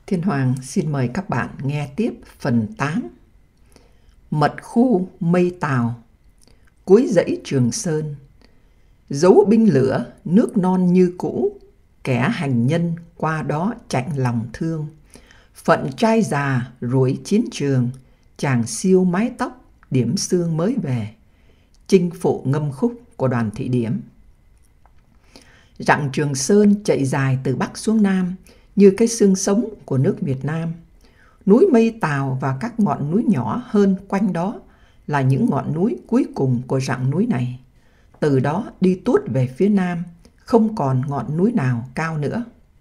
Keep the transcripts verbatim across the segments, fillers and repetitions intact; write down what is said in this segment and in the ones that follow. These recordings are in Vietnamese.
Thiên Hoàng xin mời các bạn nghe tiếp phần tám. Mật khu Mây Tàu, cuối dãy Trường Sơn. Dấu binh lửa, nước non như cũ, kẻ hành nhân qua đó chạnh lòng thương. Phận trai già rủi chiến trường, chàng siêu mái tóc, điểm xương mới về. Chinh phụ ngâm khúc của Đoàn Thị Điểm. Rặng Trường Sơn chạy dài từ Bắc xuống Nam, như cái xương sống của nước Việt Nam. Núi Mây Tàu và các ngọn núi nhỏ hơn quanh đó là những ngọn núi cuối cùng của rặng núi này. Từ đó đi tuốt về phía Nam, không còn ngọn núi nào cao nữa.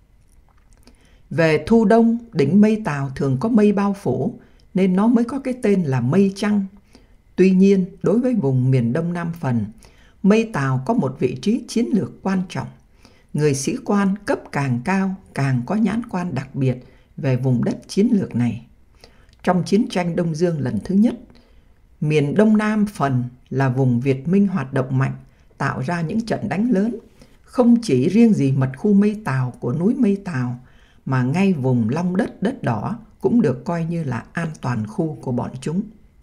Về thu đông, đỉnh Mây Tàu thường có mây bao phủ, nên nó mới có cái tên là Mây Trăng. Tuy nhiên, đối với vùng miền Đông Nam Phần, Mây Tàu có một vị trí chiến lược quan trọng. Người sĩ quan cấp càng cao càng có nhãn quan đặc biệt về vùng đất chiến lược này. Trong chiến tranh Đông Dương lần thứ nhất, miền Đông Nam Phần là vùng Việt Minh hoạt động mạnh, tạo ra những trận đánh lớn, không chỉ riêng gì mật khu Mây Tàu của núi Mây Tàu, mà ngay vùng Long Đất, Đất Đỏ cũng được coi như là an toàn khu của bọn chúng.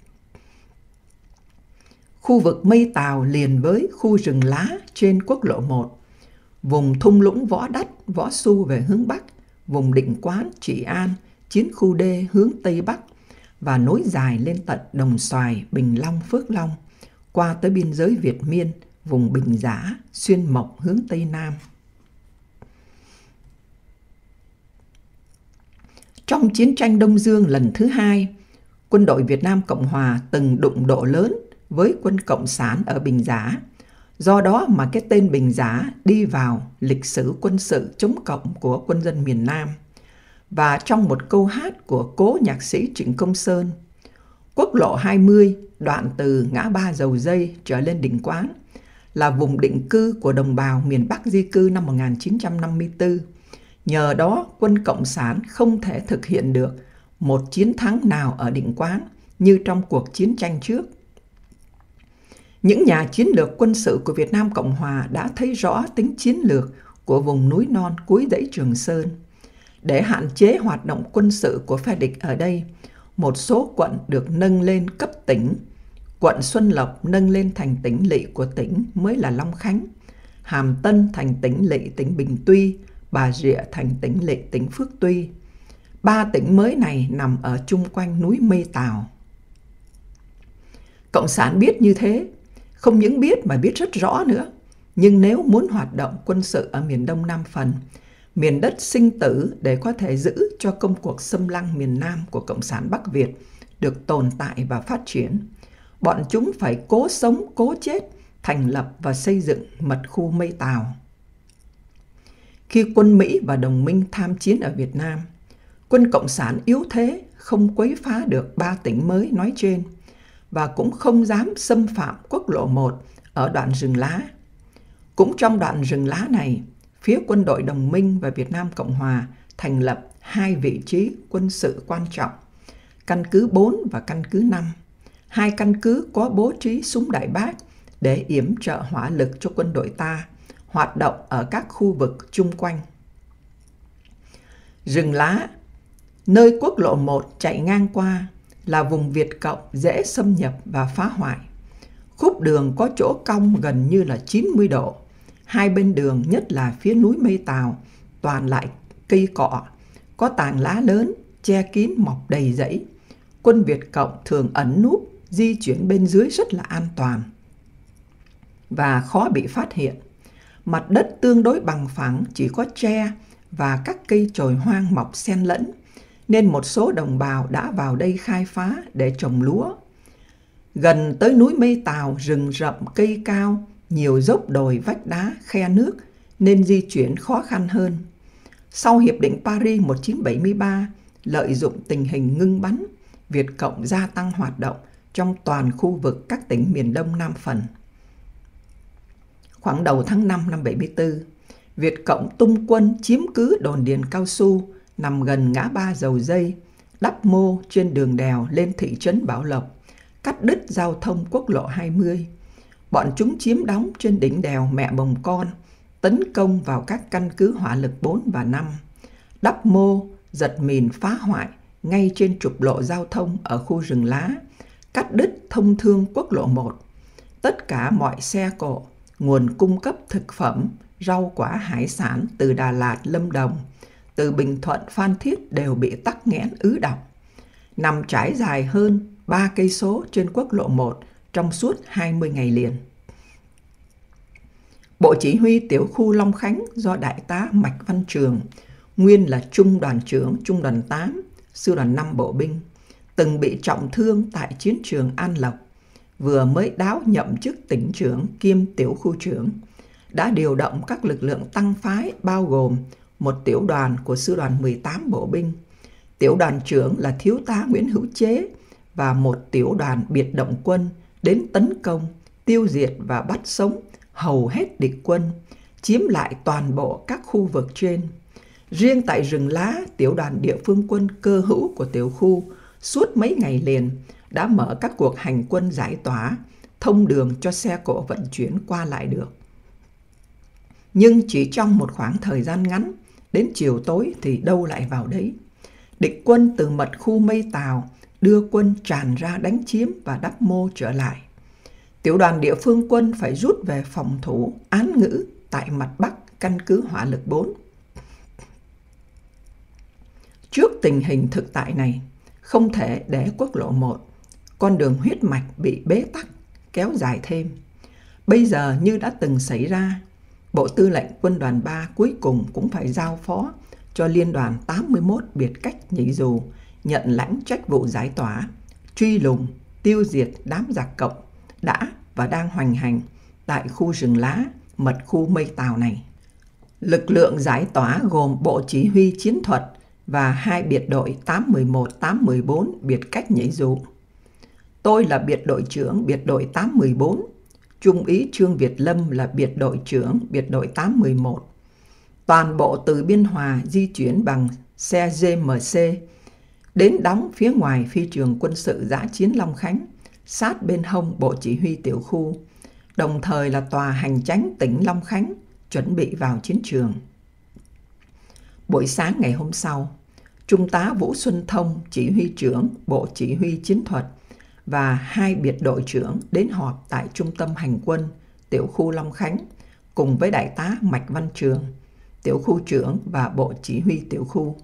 Khu vực Mây Tàu liền với khu rừng lá trên quốc lộ một, vùng thung lũng Võ Đắt, Võ Xu về hướng Bắc, vùng Định Quán, Trị An, chiến khu D hướng Tây Bắc và nối dài lên tận Đồng Xoài, Bình Long, Phước Long, qua tới biên giới Việt Miên, vùng Bình Giã, Xuyên Mộc hướng Tây Nam. Trong chiến tranh Đông Dương lần thứ hai, quân đội Việt Nam Cộng Hòa từng đụng độ lớn với quân Cộng sản ở Bình Giã. Do đó mà cái tên Bình Giã đi vào lịch sử quân sự chống cộng của quân dân miền Nam. Và trong một câu hát của cố nhạc sĩ Trịnh Công Sơn, quốc lộ hai mươi đoạn từ ngã ba Dầu Dây trở lên Định Quán là vùng định cư của đồng bào miền Bắc di cư năm một nghìn chín trăm năm mươi tư. Nhờ đó quân Cộng sản không thể thực hiện được một chiến thắng nào ở Định Quán như trong cuộc chiến tranh trước. Những nhà chiến lược quân sự của Việt Nam Cộng Hòa đã thấy rõ tính chiến lược của vùng núi non cuối dãy Trường Sơn. Để hạn chế hoạt động quân sự của phe địch ở đây, một số quận được nâng lên cấp tỉnh. Quận Xuân Lộc nâng lên thành tỉnh lỵ của tỉnh mới là Long Khánh, Hàm Tân thành tỉnh lỵ tỉnh Bình Tuy, Bà Rịa thành tỉnh lỵ tỉnh Phước Tuy. Ba tỉnh mới này nằm ở chung quanh núi Mây Tàu. Cộng sản biết như thế, không những biết mà biết rất rõ nữa. Nhưng nếu muốn hoạt động quân sự ở miền Đông Nam Phần, miền đất sinh tử để có thể giữ cho công cuộc xâm lăng miền Nam của Cộng sản Bắc Việt được tồn tại và phát triển, bọn chúng phải cố sống cố chết thành lập và xây dựng mật khu Mây Tàu. Khi quân Mỹ và đồng minh tham chiến ở Việt Nam, quân Cộng sản yếu thế không quấy phá được ba tỉnh mới nói trên và cũng không dám xâm phạm quốc lộ một ở đoạn rừng lá. Cũng trong đoạn rừng lá này, phía quân đội đồng minh và Việt Nam Cộng Hòa thành lập hai vị trí quân sự quan trọng, căn cứ bốn và căn cứ năm. Hai căn cứ có bố trí súng đại bác để yểm trợ hỏa lực cho quân đội ta hoạt động ở các khu vực chung quanh. Rừng lá, nơi quốc lộ một chạy ngang qua, là vùng Việt Cộng dễ xâm nhập và phá hoại. Khúc đường có chỗ cong gần như là chín mươi độ. Hai bên đường, nhất là phía núi Mây Tàu, toàn lại cây cọ, có tàng lá lớn, che kín mọc đầy rẫy. Quân Việt Cộng thường ẩn núp, di chuyển bên dưới rất là an toàn và khó bị phát hiện. Mặt đất tương đối bằng phẳng, chỉ có tre và các cây chồi hoang mọc xen lẫn, nên một số đồng bào đã vào đây khai phá để trồng lúa. Gần tới núi Mây Tàu, rừng rậm cây cao, nhiều dốc đồi vách đá, khe nước, nên di chuyển khó khăn hơn. Sau Hiệp định Paris một nghìn chín trăm bảy mươi ba, lợi dụng tình hình ngưng bắn, Việt Cộng gia tăng hoạt động trong toàn khu vực các tỉnh miền Đông Nam Phần. Khoảng đầu tháng năm năm bảy mươi tư, Việt Cộng tung quân chiếm cứ đồn điền cao su nằm gần ngã ba Dầu Dây, đắp mô trên đường đèo lên thị trấn Bảo Lộc, cắt đứt giao thông quốc lộ hai mươi. Bọn chúng chiếm đóng trên đỉnh đèo Mẹ Bồng Con, tấn công vào các căn cứ hỏa lực bốn và năm, đắp mô giật mìn phá hoại ngay trên trục lộ giao thông ở khu rừng lá, cắt đứt thông thương quốc lộ một. Tất cả mọi xe cộ, nguồn cung cấp thực phẩm, rau quả hải sản từ Đà Lạt, Lâm Đồng, từ Bình Thuận, Phan Thiết đều bị tắc nghẽn ứ đọng, nằm trải dài hơn ba cây số trên quốc lộ một trong suốt hai mươi ngày liền. Bộ Chỉ huy Tiểu khu Long Khánh do Đại tá Mạch Văn Trường, nguyên là Trung đoàn trưởng Trung đoàn tám, Sư đoàn năm Bộ binh, từng bị trọng thương tại chiến trường An Lộc, vừa mới đáo nhậm chức tỉnh trưởng kiêm tiểu khu trưởng, đã điều động các lực lượng tăng phái bao gồm một tiểu đoàn của Sư đoàn mười tám Bộ binh, tiểu đoàn trưởng là Thiếu tá Nguyễn Hữu Chế và một tiểu đoàn biệt động quân đến tấn công, tiêu diệt và bắt sống hầu hết địch quân, chiếm lại toàn bộ các khu vực trên. Riêng tại rừng lá, tiểu đoàn địa phương quân cơ hữu của tiểu khu suốt mấy ngày liền đã mở các cuộc hành quân giải tỏa, thông đường cho xe cộ vận chuyển qua lại được. Nhưng chỉ trong một khoảng thời gian ngắn, đến chiều tối thì đâu lại vào đấy. Địch quân từ mật khu Mây Tàu đưa quân tràn ra đánh chiếm và Đắp Mô trở lại. Tiểu đoàn địa phương quân phải rút về phòng thủ Án Ngữ tại mặt Bắc căn cứ hỏa lực bốn. Trước tình hình thực tại này, không thể để quốc lộ một, con đường huyết mạch bị bế tắc, kéo dài thêm. Bây giờ như đã từng xảy ra, Bộ Tư lệnh Quân đoàn ba cuối cùng cũng phải giao phó cho Liên đoàn tám mươi mốt biệt cách nhảy dù nhận lãnh trách vụ giải tỏa, truy lùng, tiêu diệt đám giặc cộng đã và đang hoành hành tại khu rừng lá, mật khu Mây Tàu này. Lực lượng giải tỏa gồm Bộ Chỉ huy Chiến thuật và hai biệt đội tám một một, tám một bốn biệt cách nhảy dù. Tôi là biệt đội trưởng biệt đội tám một bốn, Trung úy Trương Việt Lâm là biệt đội trưởng biệt đội tám một một. Toàn bộ từ Biên Hòa di chuyển bằng xe giê em xê đến đóng phía ngoài phi trường quân sự dã chiến Long Khánh, sát bên hông Bộ Chỉ huy tiểu khu, đồng thời là tòa hành chánh tỉnh Long Khánh, chuẩn bị vào chiến trường. Buổi sáng ngày hôm sau, Trung tá Vũ Xuân Thông, chỉ huy trưởng Bộ Chỉ huy Chiến thuật và hai biệt đội trưởng đến họp tại Trung tâm Hành quân tiểu khu Long Khánh cùng với Đại tá Mạch Văn Trường, tiểu khu trưởng và Bộ Chỉ huy tiểu khu.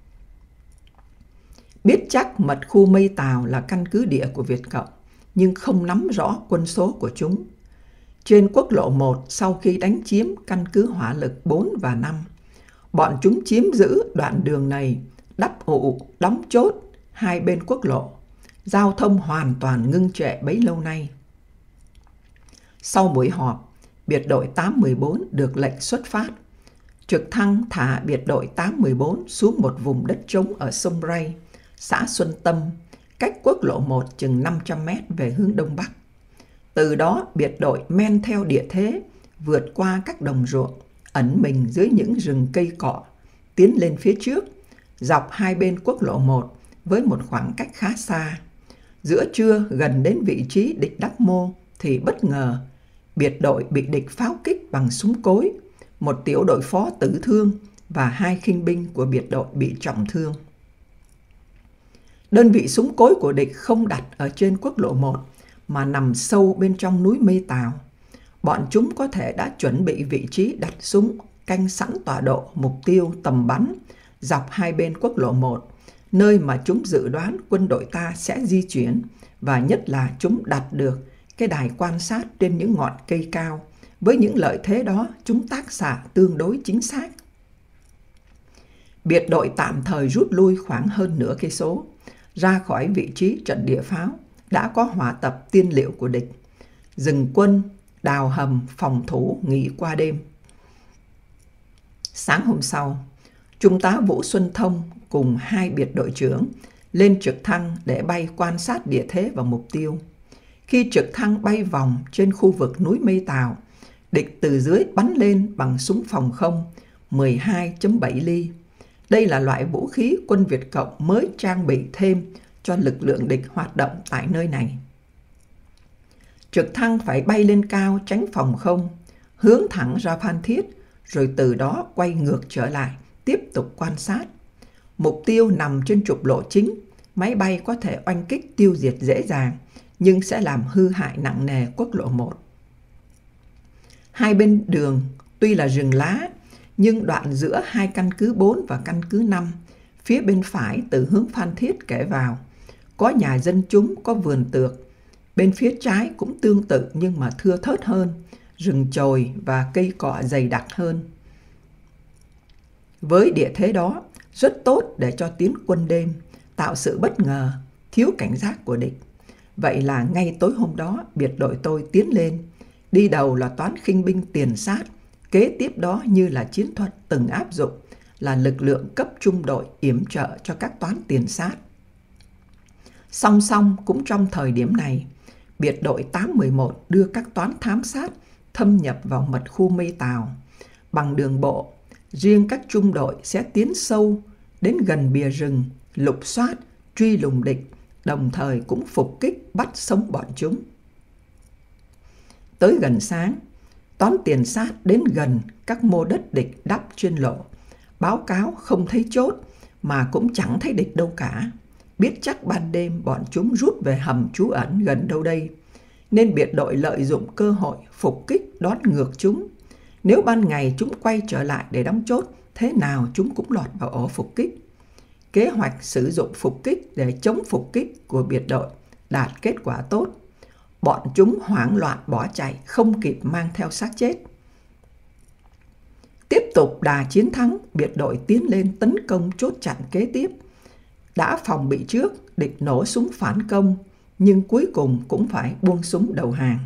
Biết chắc mật khu Mây Tàu là căn cứ địa của Việt Cộng, nhưng không nắm rõ quân số của chúng. Trên quốc lộ một, sau khi đánh chiếm căn cứ hỏa lực bốn và năm, bọn chúng chiếm giữ đoạn đường này, đắp ụ, đóng chốt hai bên quốc lộ. Giao thông hoàn toàn ngưng trệ bấy lâu nay. Sau buổi họp, biệt đội tám một bốn được lệnh xuất phát. Trực thăng thả biệt đội tám một bốn xuống một vùng đất trống ở sông Ray, xã Xuân Tâm, cách quốc lộ một chừng năm trăm mét về hướng đông bắc. Từ đó biệt đội men theo địa thế, vượt qua các đồng ruộng, ẩn mình dưới những rừng cây cọ, tiến lên phía trước, dọc hai bên quốc lộ một với một khoảng cách khá xa. Giữa trưa gần đến vị trí địch Đắp Mô thì bất ngờ biệt đội bị địch pháo kích bằng súng cối, một tiểu đội phó tử thương và hai khinh binh của biệt đội bị trọng thương. Đơn vị súng cối của địch không đặt ở trên quốc lộ một mà nằm sâu bên trong núi Mây Tàu. Bọn chúng có thể đã chuẩn bị vị trí đặt súng canh sẵn tọa độ mục tiêu tầm bắn dọc hai bên quốc lộ một, nơi mà chúng dự đoán quân đội ta sẽ di chuyển, và nhất là chúng đặt được cái đài quan sát trên những ngọn cây cao. Với những lợi thế đó, chúng tác xạ tương đối chính xác. Biệt đội tạm thời rút lui khoảng hơn nửa cây số, ra khỏi vị trí trận địa pháo đã có hỏa tập tiên liệu của địch. Dừng quân, đào hầm, phòng thủ, nghỉ qua đêm. Sáng hôm sau, Trung tá Vũ Xuân Thông cùng hai biệt đội trưởng lên trực thăng để bay quan sát địa thế và mục tiêu. Khi trực thăng bay vòng trên khu vực núi Mây Tàu, địch từ dưới bắn lên bằng súng phòng không mười hai chấm bảy ly. Đây là loại vũ khí quân Việt Cộng mới trang bị thêm cho lực lượng địch hoạt động tại nơi này. Trực thăng phải bay lên cao tránh phòng không, hướng thẳng ra Phan Thiết, rồi từ đó quay ngược trở lại, tiếp tục quan sát. Mục tiêu nằm trên trục lộ chính, máy bay có thể oanh kích tiêu diệt dễ dàng, nhưng sẽ làm hư hại nặng nề quốc lộ một. Hai bên đường tuy là rừng lá, nhưng đoạn giữa hai căn cứ bốn và căn cứ năm, phía bên phải từ hướng Phan Thiết kể vào, có nhà dân chúng, có vườn tược. Bên phía trái cũng tương tự nhưng mà thưa thớt hơn, rừng chồi và cây cọ dày đặc hơn. Với địa thế đó, rất tốt để cho tiến quân đêm, tạo sự bất ngờ, thiếu cảnh giác của địch. Vậy là ngay tối hôm đó, biệt đội tôi tiến lên. Đi đầu là toán khinh binh tiền sát, kế tiếp đó như là chiến thuật từng áp dụng, là lực lượng cấp trung đội yểm trợ cho các toán tiền sát. Song song cũng trong thời điểm này, biệt đội tám một một đưa các toán thám sát thâm nhập vào mật khu Mây Tàu. Bằng đường bộ, riêng các trung đội sẽ tiến sâu đến gần bìa rừng, lục soát, truy lùng địch, đồng thời cũng phục kích bắt sống bọn chúng. Tới gần sáng, toán tiền sát đến gần các mô đất địch đắp trên lộ, báo cáo không thấy chốt mà cũng chẳng thấy địch đâu cả. Biết chắc ban đêm bọn chúng rút về hầm trú ẩn gần đâu đây, nên biệt đội lợi dụng cơ hội phục kích đón ngược chúng. Nếu ban ngày chúng quay trở lại để đóng chốt, thế nào chúng cũng lọt vào ổ phục kích. Kế hoạch sử dụng phục kích để chống phục kích của biệt đội đạt kết quả tốt. Bọn chúng hoảng loạn bỏ chạy, không kịp mang theo xác chết. Tiếp tục đà chiến thắng, biệt đội tiến lên tấn công chốt chặn kế tiếp. Đã phòng bị trước, địch nổ súng phản công, nhưng cuối cùng cũng phải buông súng đầu hàng.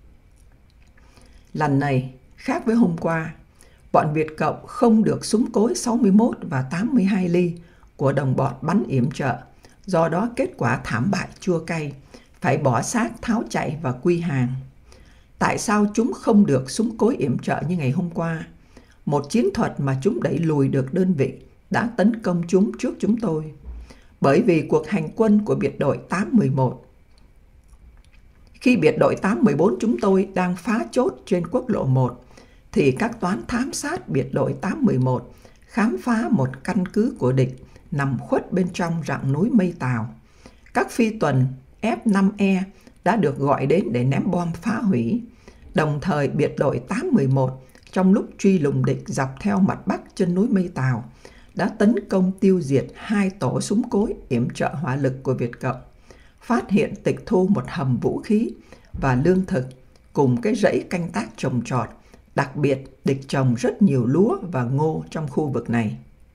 Lần này, khác với hôm qua, bọn Việt Cộng không được súng cối sáu mươi mốt và tám mươi hai ly của đồng bọn bắn yểm trợ, do đó kết quả thảm bại chua cay, phải bỏ xác tháo chạy và quy hàng. Tại sao chúng không được súng cối yểm trợ như ngày hôm qua? Một chiến thuật mà chúng đẩy lùi được đơn vị đã tấn công chúng trước chúng tôi. Bởi vì cuộc hành quân của biệt đội tám một một, khi biệt đội tám một bốn chúng tôi đang phá chốt trên quốc lộ một, thì các toán thám sát biệt đội tám một một khám phá một căn cứ của địch nằm khuất bên trong rặng núi Mây Tàu. Các phi tuần F năm E đã được gọi đến để ném bom phá hủy. Đồng thời biệt đội tám một một trong lúc truy lùng địch dọc theo mặt bắc chân núi Mây Tàu đã tấn công tiêu diệt hai tổ súng cối yểm trợ hỏa lực của Việt Cộng, phát hiện tịch thu một hầm vũ khí và lương thực cùng cái rẫy canh tác trồng trọt. Đặc biệt, địch trồng rất nhiều lúa và ngô trong khu vực này.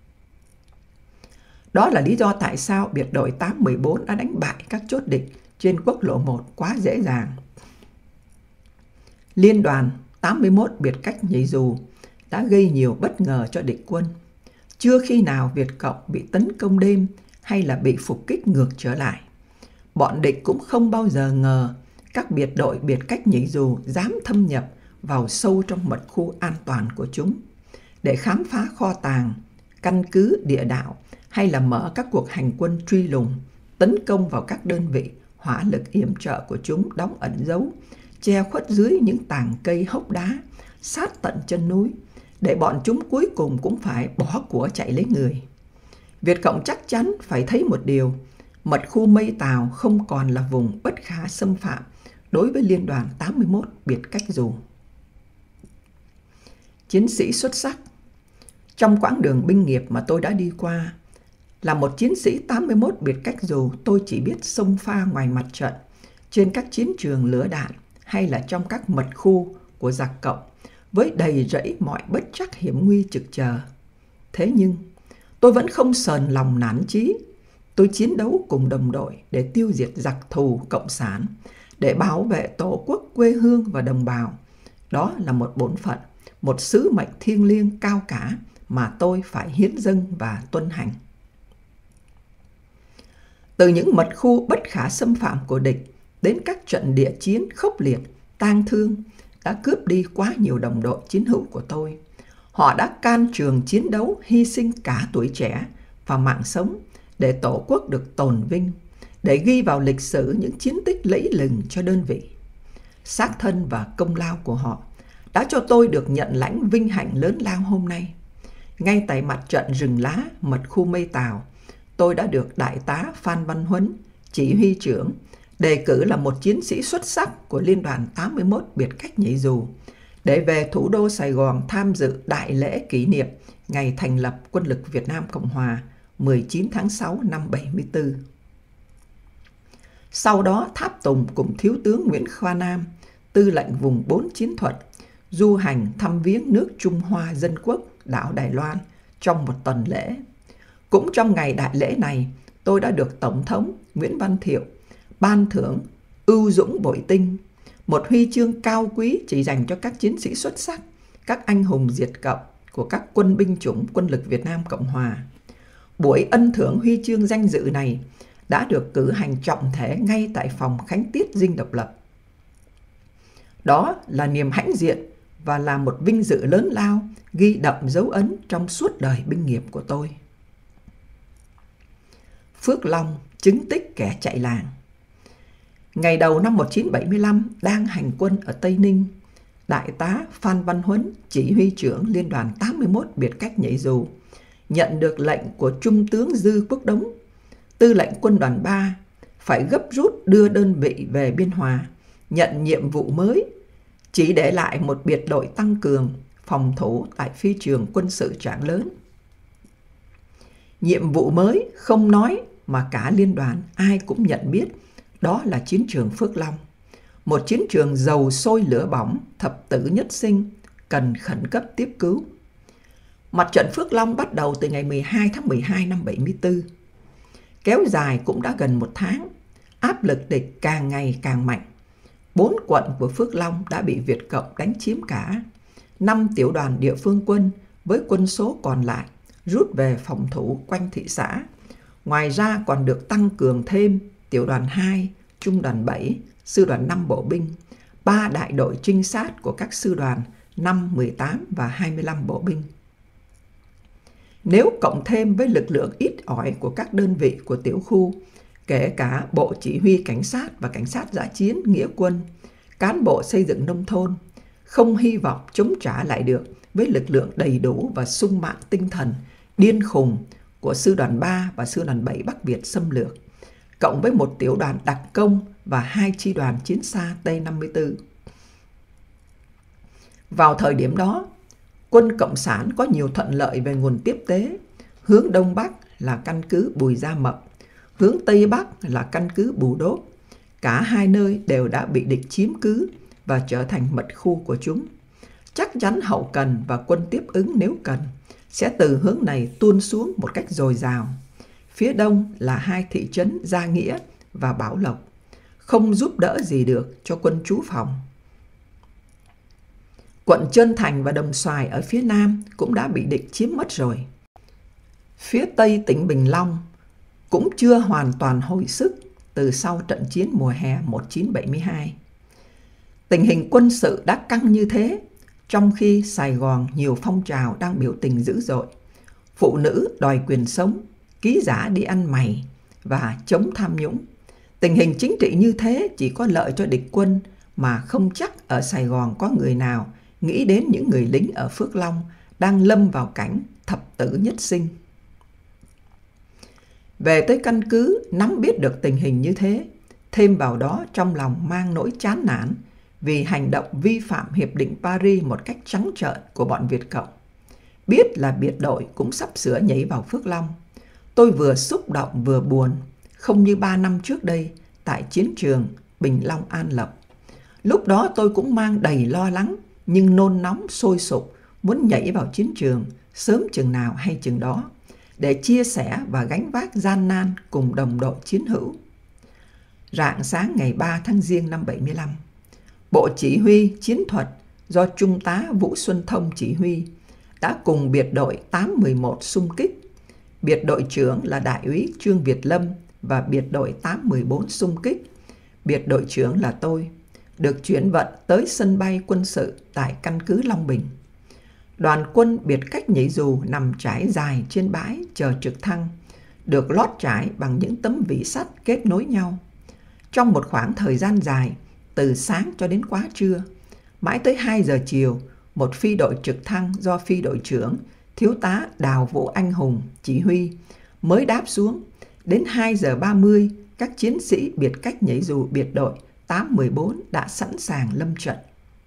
Đó là lý do tại sao biệt đội tám một bốn đã đánh bại các chốt địch trên quốc lộ một quá dễ dàng. Liên đoàn tám mươi mốt biệt cách nhảy dù đã gây nhiều bất ngờ cho địch quân. Chưa khi nào Việt Cộng bị tấn công đêm hay là bị phục kích ngược trở lại. Bọn địch cũng không bao giờ ngờ các biệt đội biệt cách nhảy dù dám thâm nhập vào sâu trong mật khu an toàn của chúng để khám phá kho tàng, căn cứ địa đạo hay là mở các cuộc hành quân truy lùng, tấn công vào các đơn vị hỏa lực yểm trợ của chúng đóng ẩn giấu, che khuất dưới những tàng cây hốc đá sát tận chân núi, để bọn chúng cuối cùng cũng phải bỏ của chạy lấy người. Việt Cộng chắc chắn phải thấy một điều, mật khu Mây Tàu không còn là vùng bất khả xâm phạm đối với Liên đoàn tám mươi mốt biệt cách dù. Chiến sĩ xuất sắc. Trong quãng đường binh nghiệp mà tôi đã đi qua, là một chiến sĩ tám mươi mốt biệt cách dù, tôi chỉ biết xông pha ngoài mặt trận, trên các chiến trường lửa đạn hay là trong các mật khu của giặc Cộng, với đầy rẫy mọi bất trắc hiểm nguy trực chờ. Thế nhưng, tôi vẫn không sờn lòng nản chí. Tôi chiến đấu cùng đồng đội để tiêu diệt giặc thù Cộng sản, để bảo vệ tổ quốc, quê hương và đồng bào. Đó là một bổn phận, một sứ mệnh thiêng liêng cao cả mà tôi phải hiến dâng và tuân hành. Từ những mật khu bất khả xâm phạm của địch đến các trận địa chiến khốc liệt, tang thương đã cướp đi quá nhiều đồng đội chiến hữu của tôi. Họ đã can trường chiến đấu, hy sinh cả tuổi trẻ và mạng sống để tổ quốc được tồn vinh, để ghi vào lịch sử những chiến tích lẫy lừng cho đơn vị. Xác thân và công lao của họ đã cho tôi được nhận lãnh vinh hạnh lớn lao hôm nay. Ngay tại mặt trận rừng lá mật khu Mây Tàu, tôi đã được Đại tá Phan Văn Huấn, chỉ huy trưởng, đề cử là một chiến sĩ xuất sắc của Liên đoàn tám mươi mốt biệt cách nhảy dù để về thủ đô Sài Gòn tham dự đại lễ kỷ niệm ngày thành lập Quân lực Việt Nam Cộng Hòa mười chín tháng sáu năm bảy mươi tư. Sau đó Tháp Tùng cùng Thiếu tướng Nguyễn Khoa Nam, tư lệnh vùng bốn chiến thuật, du hành thăm viếng nước Trung Hoa Dân Quốc, đảo Đài Loan trong một tuần lễ. Cũng trong ngày đại lễ này, tôi đã được Tổng thống Nguyễn Văn Thiệu ban thưởng Ưu Dũng Bội Tinh, một huy chương cao quý chỉ dành cho các chiến sĩ xuất sắc, các anh hùng diệt cộng của các quân binh chủng Quân lực Việt Nam Cộng Hòa. Buổi ân thưởng huy chương danh dự này đã được cử hành trọng thể ngay tại phòng khánh tiết Dinh Độc Lập. Đó là niềm hãnh diện và là một vinh dự lớn lao ghi đậm dấu ấn trong suốt đời binh nghiệp của tôi. Phước Long, chứng tích kẻ chạy làng. Ngày đầu năm một nghìn chín trăm bảy mươi lăm, đang hành quân ở Tây Ninh, Đại tá Phan Văn Huấn, chỉ huy trưởng Liên đoàn tám mươi mốt biệt cách nhảy dù, nhận được lệnh của Trung tướng Dư Quốc Đống, tư lệnh quân đoàn ba, phải gấp rút đưa đơn vị về Biên Hòa, nhận nhiệm vụ mới, chỉ để lại một biệt đội tăng cường phòng thủ tại phi trường quân sự Trảng Lớn. Nhiệm vụ mới không nói mà cả liên đoàn ai cũng nhận biết, đó là chiến trường Phước Long, một chiến trường dầu sôi lửa bỏng, thập tử nhất sinh, cần khẩn cấp tiếp cứu. Mặt trận Phước Long bắt đầu từ ngày mười hai tháng mười hai năm bảy mươi tư, kéo dài cũng đã gần một tháng, áp lực địch càng ngày càng mạnh. Bốn quận của Phước Long đã bị Việt Cộng đánh chiếm cả. Năm tiểu đoàn địa phương quân với quân số còn lại rút về phòng thủ quanh thị xã. Ngoài ra còn được tăng cường thêm tiểu đoàn hai, trung đoàn bảy, sư đoàn năm bộ binh, ba đại đội trinh sát của các sư đoàn năm, mười tám và hai mươi lăm bộ binh. Nếu cộng thêm với lực lượng ít ỏi của các đơn vị của tiểu khu, kể cả Bộ Chỉ huy Cảnh sát và Cảnh sát Dã chiến Nghĩa quân, cán bộ xây dựng nông thôn, không hy vọng chống trả lại được với lực lượng đầy đủ và sung mãn tinh thần điên khùng của sư đoàn ba và sư đoàn bảy Bắc Việt xâm lược, cộng với một tiểu đoàn đặc công và hai chi đoàn chiến xa T năm mươi tư. Vào thời điểm đó, quân Cộng sản có nhiều thuận lợi về nguồn tiếp tế. Hướng Đông Bắc là căn cứ Bùi Gia Mập, hướng Tây Bắc là căn cứ Bù Đốp. Cả hai nơi đều đã bị địch chiếm cứ và trở thành mật khu của chúng. Chắc chắn hậu cần và quân tiếp ứng nếu cần sẽ từ hướng này tuôn xuống một cách dồi dào. Phía đông là hai thị trấn Gia Nghĩa và Bảo Lộc, không giúp đỡ gì được cho quân trú phòng. Quận Trơn Thành và Đồng Xoài ở phía nam cũng đã bị địch chiếm mất rồi. Phía tây tỉnh Bình Long cũng chưa hoàn toàn hồi sức từ sau trận chiến mùa hè một nghìn chín trăm bảy mươi hai. Tình hình quân sự đã căng như thế, trong khi Sài Gòn nhiều phong trào đang biểu tình dữ dội. Phụ nữ đòi quyền sống, ký giả đi ăn mày và chống tham nhũng. Tình hình chính trị như thế chỉ có lợi cho địch quân, mà không chắc ở Sài Gòn có người nào nghĩ đến những người lính ở Phước Long đang lâm vào cảnh thập tử nhất sinh. Về tới căn cứ, nắm biết được tình hình như thế, thêm vào đó trong lòng mang nỗi chán nản vì hành động vi phạm Hiệp định Paris một cách trắng trợn của bọn Việt Cộng. Biết là biệt đội cũng sắp sửa nhảy vào Phước Long, tôi vừa xúc động vừa buồn, không như ba năm trước đây tại chiến trường Bình Long An Lộc. Lúc đó tôi cũng mang đầy lo lắng, nhưng nôn nóng sôi sục, muốn nhảy vào chiến trường sớm chừng nào hay chừng đó, để chia sẻ và gánh vác gian nan cùng đồng đội chiến hữu. Rạng sáng ngày ba tháng Giêng năm bảy mươi lăm, Bộ Chỉ huy Chiến thuật do Trung tá Vũ Xuân Thông chỉ huy đã cùng biệt đội tám mười một xung kích. Biệt đội trưởng là Đại úy Trương Việt Lâm và biệt đội tám mười bốn xung kích. Biệt đội trưởng là tôi, được chuyển vận tới sân bay quân sự tại căn cứ Long Bình. Đoàn quân biệt cách nhảy dù nằm trải dài trên bãi chờ trực thăng, được lót trải bằng những tấm vỉ sắt kết nối nhau. Trong một khoảng thời gian dài, từ sáng cho đến quá trưa, mãi tới hai giờ chiều, một phi đội trực thăng do phi đội trưởng Thiếu tá Đào Vũ Anh Hùng chỉ huy mới đáp xuống. Đến hai giờ ba mươi, các chiến sĩ biệt cách nhảy dù biệt đội tám một bốn đã sẵn sàng lâm trận.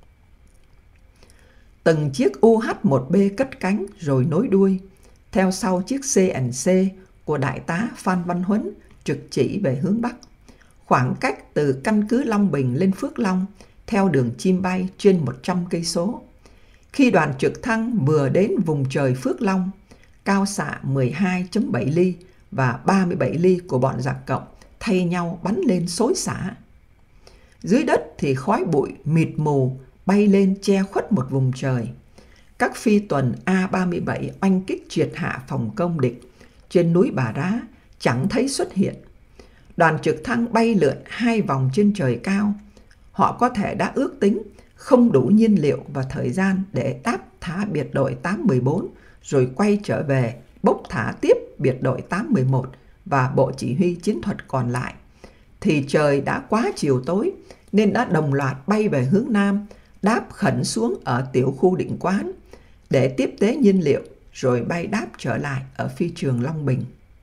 Từng chiếc U H một B cất cánh rồi nối đuôi, theo sau chiếc C N C của đại tá Phan Văn Huấn trực chỉ về hướng Bắc. Khoảng cách từ căn cứ Long Bình lên Phước Long theo đường chim bay trên một trăm cây số. Khi đoàn trực thăng vừa đến vùng trời Phước Long, cao xạ mười hai phẩy bảy ly và ba mươi bảy ly của bọn giặc Cộng thay nhau bắn lên xối xả. Dưới đất thì khói bụi mịt mù bay lên che khuất một vùng trời. Các phi tuần A ba mươi bảy oanh kích triệt hạ phòng công địch trên núi Bà Rá chẳng thấy xuất hiện. Đoàn trực thăng bay lượn hai vòng trên trời cao. Họ có thể đã ước tính không đủ nhiên liệu và thời gian để đáp thả biệt đội tám một bốn rồi quay trở về bốc thả tiếp biệt đội tám một một và bộ chỉ huy chiến thuật còn lại. Thì trời đã quá chiều tối nên đã đồng loạt bay về hướng Nam, đáp khẩn xuống ở tiểu khu Định Quán để tiếp tế nhiên liệu rồi bay đáp trở lại ở phi trường Long Bình.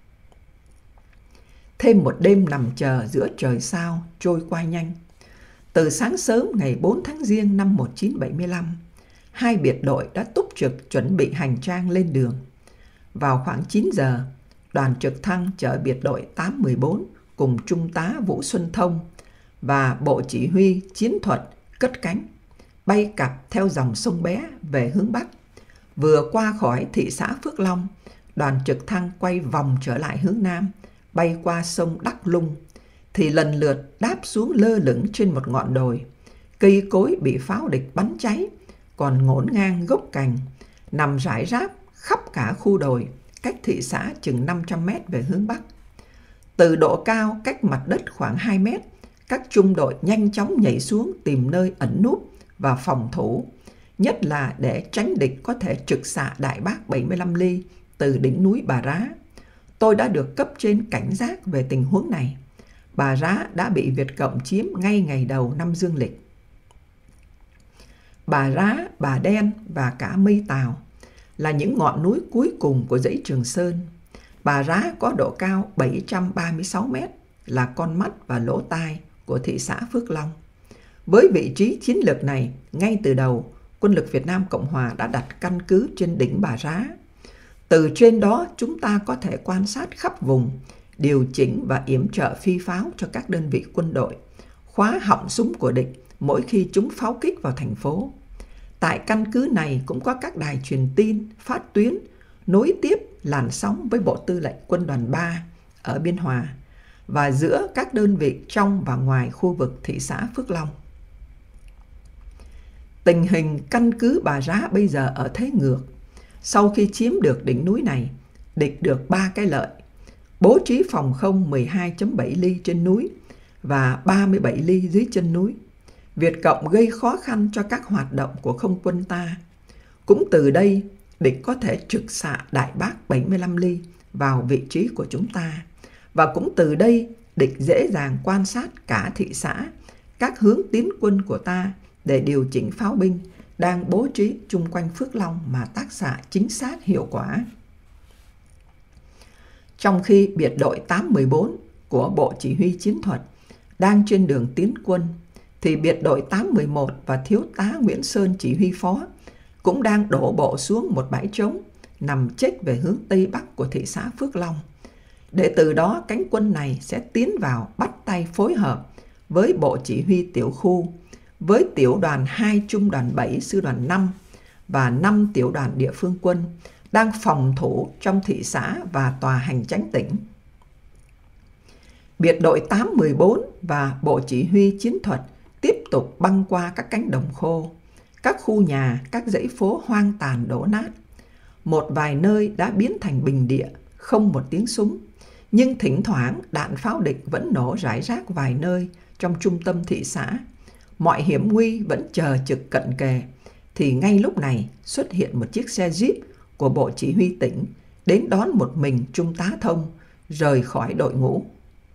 Thêm một đêm nằm chờ giữa trời sao trôi qua nhanh. Từ sáng sớm ngày bốn tháng Giêng năm một nghìn chín trăm bảy mươi lăm, hai biệt đội đã túc trực chuẩn bị hành trang lên đường. Vào khoảng chín giờ, đoàn trực thăng chở biệt đội tám một bốn cùng Trung tá Vũ Xuân Thông và bộ chỉ huy chiến thuật cất cánh, bay cặp theo dòng sông Bé về hướng Bắc. Vừa qua khỏi thị xã Phước Long, đoàn trực thăng quay vòng trở lại hướng Nam, bay qua sông Đắc Lung, thì lần lượt đáp xuống lơ lửng trên một ngọn đồi. Cây cối bị pháo địch bắn cháy, còn ngổn ngang gốc cành, nằm rải rác khắp cả khu đồi, cách thị xã chừng năm trăm mét về hướng Bắc. Từ độ cao cách mặt đất khoảng hai mét, các trung đội nhanh chóng nhảy xuống tìm nơi ẩn núp và phòng thủ, nhất là để tránh địch có thể trực xạ đại bác bảy mươi lăm ly từ đỉnh núi Bà Rá. Tôi đã được cấp trên cảnh giác về tình huống này. Bà Rá đã bị Việt Cộng chiếm ngay ngày đầu năm dương lịch. Bà Rá, Bà Đen và cả Mây Tàu là những ngọn núi cuối cùng của dãy Trường Sơn. Bà Rá có độ cao bảy trăm ba mươi sáu mét, là con mắt và lỗ tai của thị xã Phước Long. Với vị trí chiến lược này, ngay từ đầu, quân lực Việt Nam Cộng Hòa đã đặt căn cứ trên đỉnh Bà Rá. Từ trên đó chúng ta có thể quan sát khắp vùng, điều chỉnh và yểm trợ phi pháo cho các đơn vị quân đội, khóa họng súng của địch mỗi khi chúng pháo kích vào thành phố. Tại căn cứ này cũng có các đài truyền tin, phát tuyến, nối tiếp làn sóng với Bộ Tư lệnh Quân đoàn ba ở Biên Hòa và giữa các đơn vị trong và ngoài khu vực thị xã Phước Long. Tình hình căn cứ Bà Rá bây giờ ở thế ngược. Sau khi chiếm được đỉnh núi này, địch được ba cái lợi: bố trí phòng không mười hai phẩy bảy ly trên núi và ba mươi bảy ly dưới chân núi. Việt Cộng gây khó khăn cho các hoạt động của không quân ta. Cũng từ đây, địch có thể trực xạ đại bác bảy mươi lăm ly vào vị trí của chúng ta. Và cũng từ đây, địch dễ dàng quan sát cả thị xã, các hướng tiến quân của ta để điều chỉnh pháo binh đang bố trí chung quanh Phước Long mà tác xạ chính xác hiệu quả. Trong khi biệt đội tám một bốn của Bộ Chỉ huy Chiến thuật đang trên đường tiến quân, thì biệt đội tám một một và thiếu tá Nguyễn Sơn chỉ huy phó cũng đang đổ bộ xuống một bãi trống nằm chếch về hướng Tây Bắc của thị xã Phước Long. Để từ đó cánh quân này sẽ tiến vào bắt tay phối hợp với Bộ Chỉ huy Tiểu khu, với Tiểu đoàn hai Trung đoàn bảy Sư đoàn năm và năm Tiểu đoàn Địa phương quân đang phòng thủ trong thị xã và tòa hành chánh tỉnh. Biệt đội tám một bốn và Bộ Chỉ huy Chiến thuật tiếp tục băng qua các cánh đồng khô, các khu nhà, các dãy phố hoang tàn đổ nát. Một vài nơi đã biến thành bình địa, không một tiếng súng, nhưng thỉnh thoảng đạn pháo địch vẫn nổ rải rác vài nơi trong trung tâm thị xã. Mọi hiểm nguy vẫn chờ trực cận kề, thì ngay lúc này xuất hiện một chiếc xe Jeep của Bộ Chỉ huy tỉnh đến đón một mình Trung tá Thông rời khỏi đội ngũ.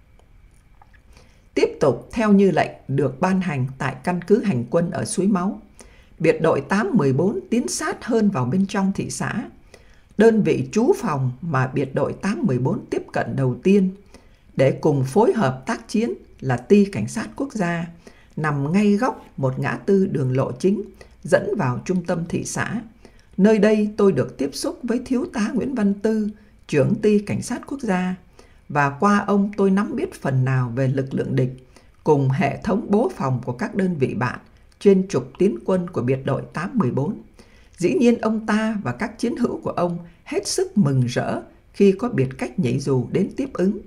Tiếp tục theo như lệnh được ban hành tại căn cứ hành quân ở Suối Máu, biệt đội tám một bốn tiến sát hơn vào bên trong thị xã. đơn vị trú phòng mà biệt đội tám một bốn tiếp cận đầu tiên để cùng phối hợp tác chiến là Ty Cảnh sát Quốc gia, nằm ngay góc một ngã tư đường lộ chính dẫn vào trung tâm thị xã. Nơi đây tôi được tiếp xúc với Thiếu tá Nguyễn Văn Tư, trưởng Ty Cảnh sát Quốc gia, và qua ông tôi nắm biết phần nào về lực lượng địch cùng hệ thống bố phòng của các đơn vị bạn trên trục tiến quân của biệt đội tám một bốn. Dĩ nhiên ông ta và các chiến hữu của ông hết sức mừng rỡ khi có biệt cách nhảy dù đến tiếp ứng.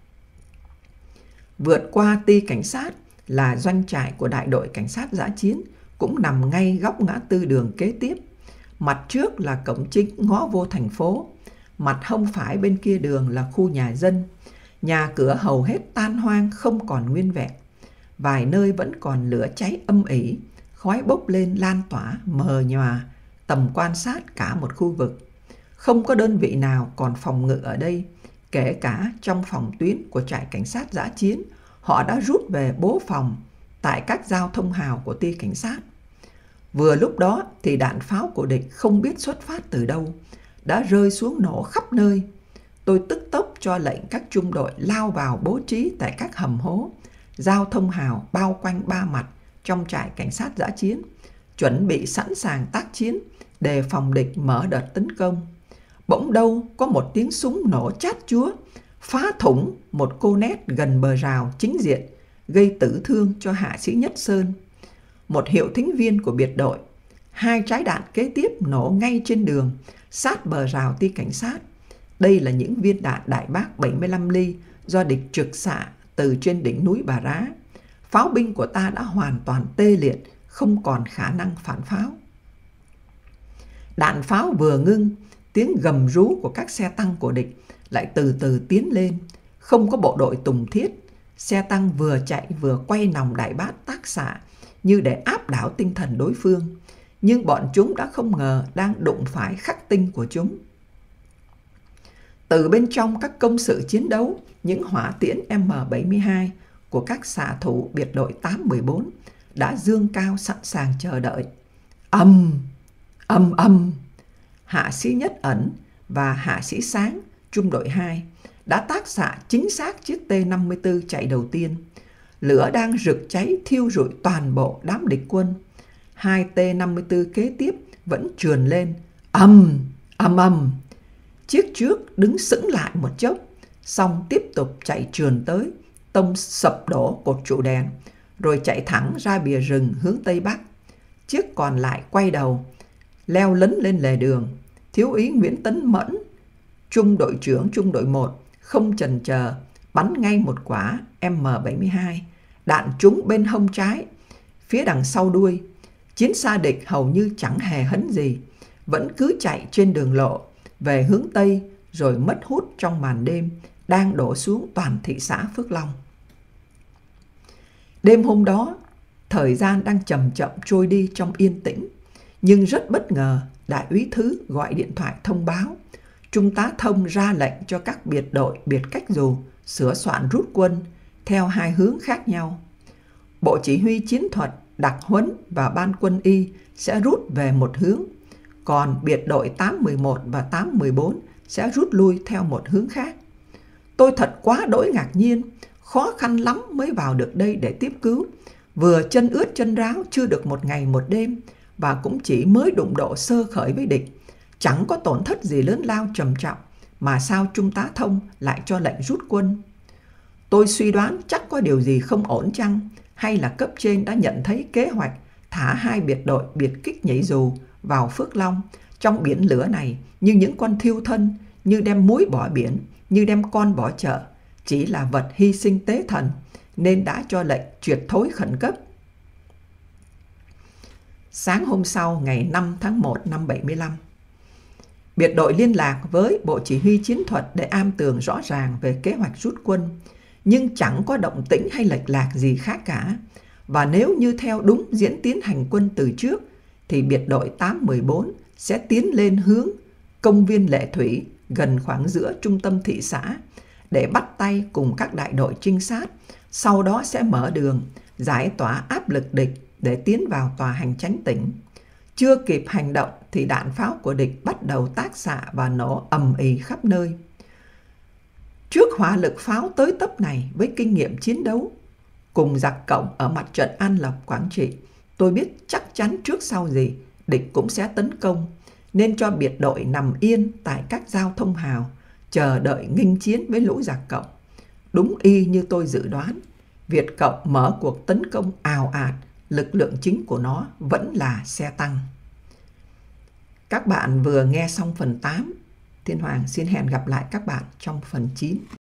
Vượt qua Ty Cảnh sát là doanh trại của đại đội cảnh sát dã chiến, cũng nằm ngay góc ngã tư đường kế tiếp. Mặt trước là cổng chính ngó vô thành phố, mặt hông phải bên kia đường là khu nhà dân. Nhà cửa hầu hết tan hoang không còn nguyên vẹn. Vài nơi vẫn còn lửa cháy âm ỉ, khói bốc lên lan tỏa mờ nhòa, tầm quan sát cả một khu vực. Không có đơn vị nào còn phòng ngự ở đây, kể cả trong phòng tuyến của trại cảnh sát dã chiến, họ đã rút về bố phòng tại các giao thông hào của Ty Cảnh sát. Vừa lúc đó thì đạn pháo của địch không biết xuất phát từ đâu, đã rơi xuống nổ khắp nơi. Tôi tức tốc cho lệnh các trung đội lao vào bố trí tại các hầm hố, giao thông hào bao quanh ba mặt trong trại cảnh sát dã chiến, chuẩn bị sẵn sàng tác chiến, đề phòng địch mở đợt tấn công. Bỗng đâu có một tiếng súng nổ chát chúa, phá thủng một cô nét gần bờ rào chính diện, gây tử thương cho hạ sĩ Nhất Sơn, một hiệu thính viên của biệt đội. Hai trái đạn kế tiếp nổ ngay trên đường, sát bờ rào Ty Cảnh sát. Đây là những viên đạn đại bác bảy mươi lăm ly do địch trực xạ từ trên đỉnh núi Bà Rá. Pháo binh của ta đã hoàn toàn tê liệt, không còn khả năng phản pháo. Đạn pháo vừa ngưng, tiếng gầm rú của các xe tăng của địch lại từ từ tiến lên. Không có bộ đội tùng thiết, xe tăng vừa chạy vừa quay nòng đại bác tác xạ như để áp đảo tinh thần đối phương. Nhưng bọn chúng đã không ngờ đang đụng phải khắc tinh của chúng. Từ bên trong các công sự chiến đấu, những hỏa tiễn M bảy mươi hai của các xạ thủ biệt đội tám một bốn đã dương cao sẵn sàng chờ đợi. Ầm, ầm ầm, hạ sĩ Nhất Ẩn và hạ sĩ Sáng, trung đội hai, đã tác xạ chính xác chiếc T năm mươi tư chạy đầu tiên. Lửa đang rực cháy thiêu rụi toàn bộ đám địch quân. Hai T năm mươi tư kế tiếp vẫn trườn lên. Ầm, ầm ầm. Chiếc trước đứng sững lại một chốc, xong tiếp tục chạy trườn tới, tông sập đổ cột trụ đèn, rồi chạy thẳng ra bìa rừng hướng Tây Bắc. Chiếc còn lại quay đầu, leo lấn lên lề đường. Thiếu úy Nguyễn Tấn Mẫn, trung đội trưởng trung đội một, không chần chờ, bắn ngay một quả M bảy mươi hai, đạn trúng bên hông trái, phía đằng sau đuôi. Chiến xa địch hầu như chẳng hề hấn gì, vẫn cứ chạy trên đường lộ về hướng Tây, rồi mất hút trong màn đêm đang đổ xuống toàn thị xã Phước Long. Đêm hôm đó, thời gian đang chậm chậm trôi đi trong yên tĩnh, nhưng rất bất ngờ, đại úy Thứ gọi điện thoại thông báo. Trung tá Thông ra lệnh cho các biệt đội biệt cách dù sửa soạn rút quân theo hai hướng khác nhau. Bộ chỉ huy chiến thuật, đặc huấn và ban quân y sẽ rút về một hướng, còn biệt đội tám một một và tám một bốn sẽ rút lui theo một hướng khác. Tôi thật quá đỗi ngạc nhiên, khó khăn lắm mới vào được đây để tiếp cứu. Vừa chân ướt chân ráo chưa được một ngày một đêm, và cũng chỉ mới đụng độ sơ khởi với địch. Chẳng có tổn thất gì lớn lao trầm trọng, mà sao Trung tá Thông lại cho lệnh rút quân? Tôi suy đoán chắc có điều gì không ổn chăng, hay là cấp trên đã nhận thấy kế hoạch thả hai biệt đội biệt kích nhảy dù vào Phước Long trong biển lửa này như những con thiêu thân, như đem muối bỏ biển, như đem con bỏ chợ, chỉ là vật hy sinh tế thần, nên đã cho lệnh triệt thối khẩn cấp. Sáng hôm sau ngày năm tháng một năm bảy mươi lăm, biệt đội liên lạc với Bộ Chỉ huy Chiến thuật để am tường rõ ràng về kế hoạch rút quân, nhưng chẳng có động tĩnh hay lệch lạc gì khác cả. Và nếu như theo đúng diễn tiến hành quân từ trước, thì biệt đội tám một bốn sẽ tiến lên hướng công viên Lệ Thủy gần khoảng giữa trung tâm thị xã để bắt tay cùng các đại đội trinh sát, sau đó sẽ mở đường, giải tỏa áp lực địch để tiến vào tòa hành chánh tỉnh. Chưa kịp hành động thì đạn pháo của địch bắt đầu tác xạ và nổ ầm ĩ khắp nơi. Trước hỏa lực pháo tới tấp này, với kinh nghiệm chiến đấu cùng giặc Cộng ở mặt trận An Lộc, Quảng Trị, tôi biết chắc chắn trước sau gì địch cũng sẽ tấn công, nên cho biệt đội nằm yên tại các giao thông hào, chờ đợi nghênh chiến với lũ giặc Cộng. Đúng y như tôi dự đoán, Việt Cộng mở cuộc tấn công ào ạt, lực lượng chính của nó vẫn là xe tăng. Các bạn vừa nghe xong phần tám. Thiên Hoàng xin hẹn gặp lại các bạn trong phần chín.